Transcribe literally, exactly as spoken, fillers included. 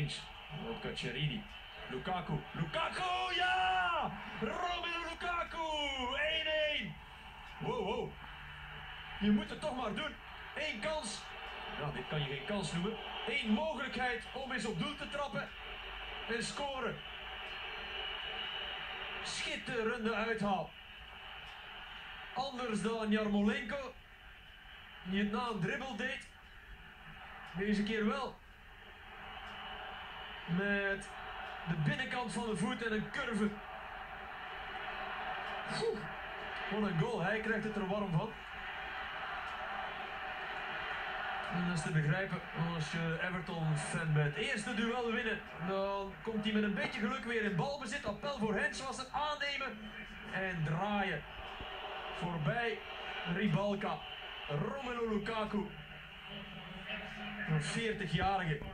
Links. Op Cacciarini. Lukaku. Lukaku, ja! Romelu Lukaku! één-één. Wow, wow. Je moet het toch maar doen. Eén kans. Nou, dit kan je geen kans noemen. Eén mogelijkheid om eens op doel te trappen. En scoren. Schitterende uithaal. Anders dan Jarmolenko, die het na een dribbel deed. Deze keer wel. Met de binnenkant van de voet en een curve. Oeh, wat een goal, hij krijgt het er warm van. En dat is te begrijpen als je Everton-fan bent. Eerste duel winnen, dan komt hij met een beetje geluk weer in balbezit. Appel voor Hens was het aannemen en draaien. Voorbij Ribalka, Romelu Lukaku, een veertigjarige.